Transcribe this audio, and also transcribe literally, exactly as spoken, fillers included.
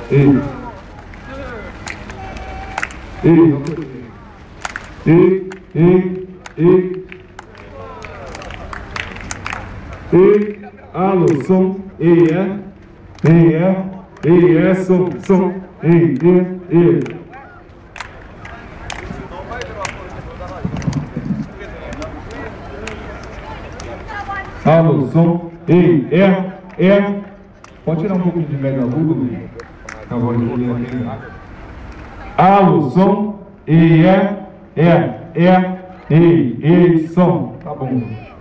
E. E. E. E. E. E. Alô, som. E, é. E, é. E, é, som, som. E, e, e. Alô, som. E, é. É. Pode tirar um pouquinho de mega agudo, a voz de aqui. Alô, som. E, é. É. É. E, e, som. Tá bom.